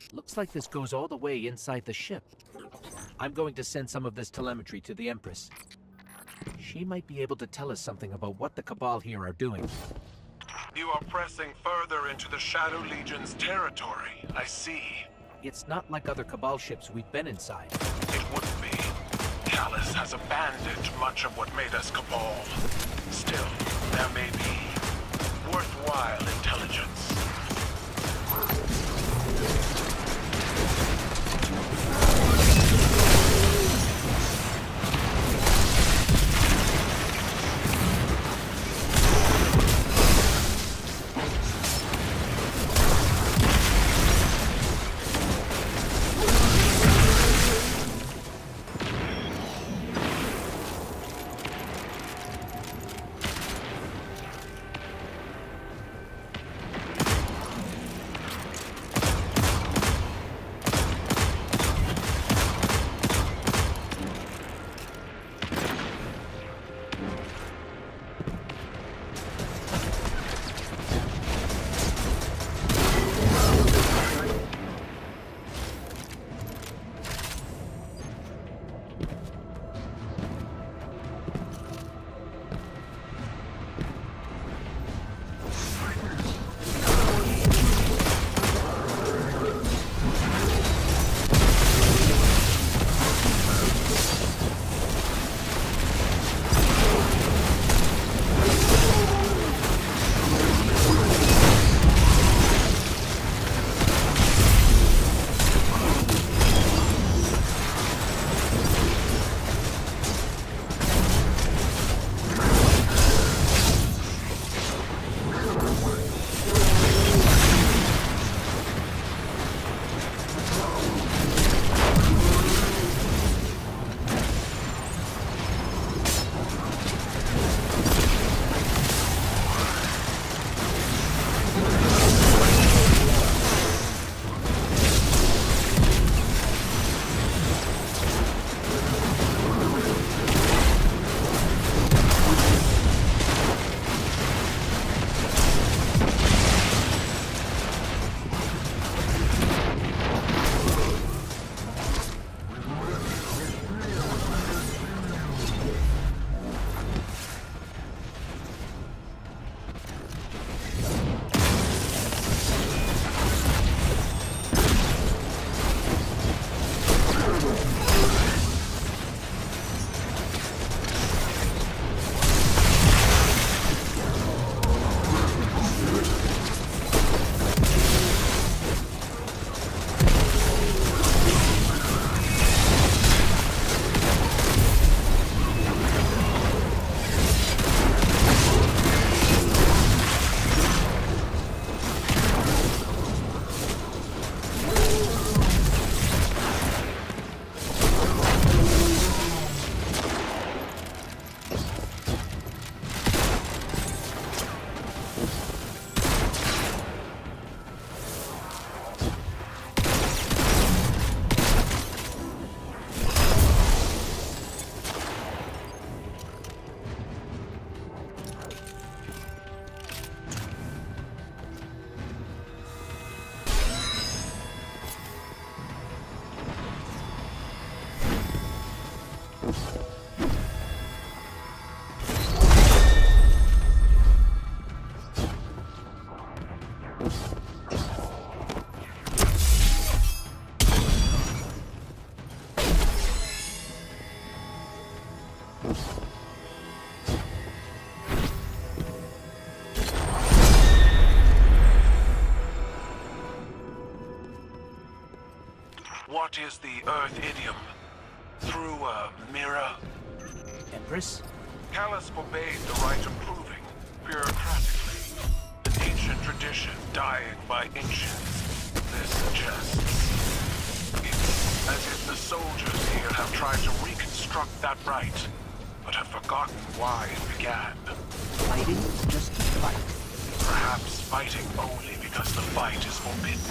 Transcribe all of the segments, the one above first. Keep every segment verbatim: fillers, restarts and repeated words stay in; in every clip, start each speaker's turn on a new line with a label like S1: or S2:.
S1: Looks like this goes all the way inside the ship. I'm going to send some of this telemetry to the Empress. She might be able to tell us something about what the Cabal here are doing.
S2: You are pressing further into the Shadow Legion's territory, I see.
S1: It's not like other Cabal ships we've been inside.
S2: It wouldn't be. Callus has abandoned much of what made us Cabal. Still, there may be worthwhile intelligence. What is the Earth idiom? Through a mirror?
S1: Empress?
S2: Callus forbade the right of proving, bureaucratically. An ancient tradition dying by inches. This suggests it's as if the soldiers here have tried to reconstruct that right, but have forgotten why it began.
S1: Fighting just to fight.
S2: Perhaps fighting only because the fight is forbidden.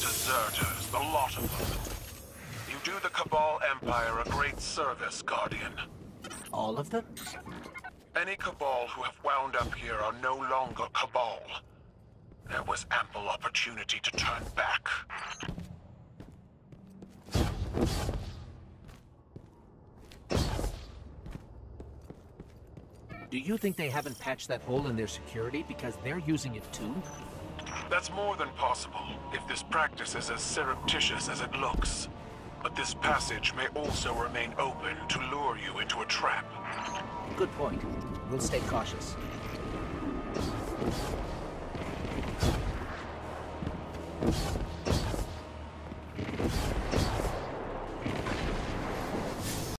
S2: Deserters, the lot of them. You do the Cabal Empire a great service, Guardian.
S1: All of them?
S2: Any Cabal who have wound up here are no longer Cabal. There was ample opportunity to turn back.
S1: Do you think they haven't patched that hole in their security because they're using it too?
S2: That's more than possible, if this practice is as surreptitious as it looks. But this passage may also remain open to lure you into a trap.
S1: Good point. We'll stay cautious.
S3: You